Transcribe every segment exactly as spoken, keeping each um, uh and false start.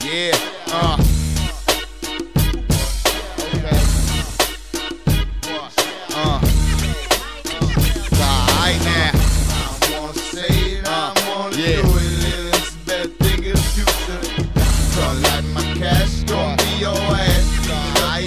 Yeah, uh. Okay. Uh. Alright now. I wanna say it, I wanna yeah. do it. It's the best thing in the future. Come like my cash, gon' be your ass. Alright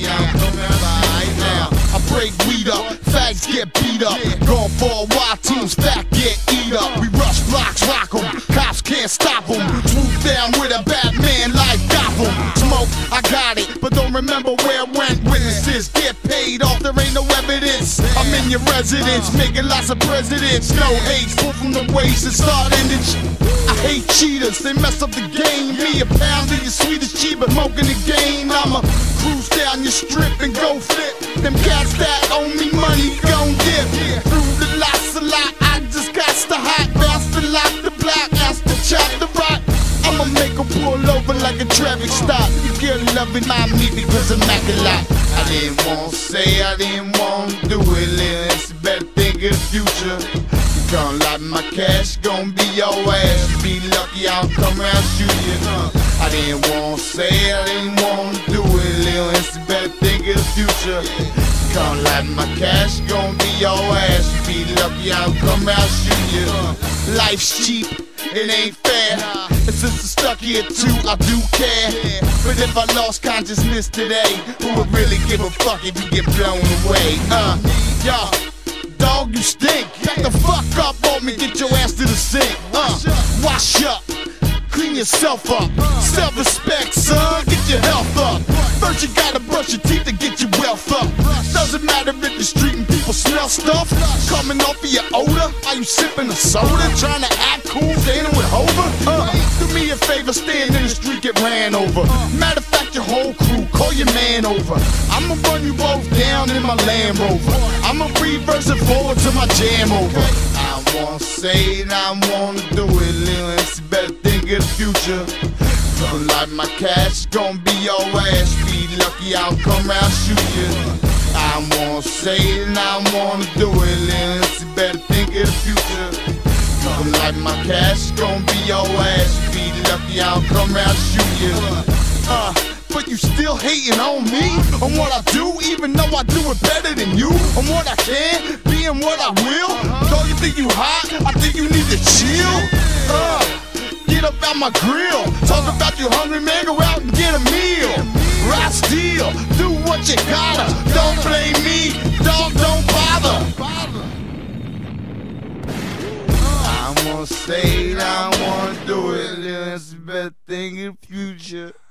now. I break weed up, fags get beat up. Gone for a while, teams fat get eat up. We rush blocks, rock 'em, cops can't stop 'em. Swoop down with a Batman like Gotham. Smoke, I got it, but don't remember where it went. Witnesses get paid off, there ain't no evidence. I'm in your residence, making lots of presidents. No hate, pull from the waist and start ending shit. I hate cheaters, they mess up the game. Me a pound of your sweetest cheaper, smoking the game. I'ma cruise down your strip and go flip. Them cats that owe me money gon' dip. Through the lots a lot, I just got the hot. Bounce the lock, the block, ask the chop, the rock. I'ma make 'em pull over like a traffic stop. You get loving my me because I'm acting like I didn't wanna say, I didn't wanna do it. It's the best thing in the future. You come like my cash, gon' be your ass. You be lucky I don't come around shoot you. I didn't wanna say, I didn't wanna do it. It's the best thing in the future. Come like my cash, gon' be your ass. You be lucky I don't come out shoot you. life's cheap, it ain't fair. And since I'm stuck here too, I do care. But if I lost consciousness today, who would really give a fuck if you get blown away? Uh, yo, dog, you stink. Back the fuck up on me, get your ass to the sink. Uh, wash up, clean yourself up. Self-respect, son, get your health up. First you gotta brush your teeth to get your wealth up. Doesn't matter if the street and people smell stuff coming off of your odor. Are you sipping a soda, trying to act cool, standing with Hova? Uh, do me a favor, stand in the street, get ran over. Matter of fact, your whole crew, call your man over. I'ma run you both down in my Land Rover. I'ma reverse it forward to my jam over. I wanna say it, I wanna do it. It's the best thing in the future. Come like my cash, gon' be your ass. Be lucky I'll come around shoot you. I wanna say it and I wanna do it. It's the best thing in the future. Come like my cash, gon' be your ass. Be lucky I'll come around shoot you. Uh, but you still hating on me, on what I do, even though I do it better than you. On what I can, being what I will. Don't you think you hot? I think you need to chill. Uh, get up out my grill. Talk about you hungry, man, go out and get a meal. Ride still, do what you gotta. Don't blame me, dog, don't bother. I wanna say it, I wanna do it. It's the best thing in the future.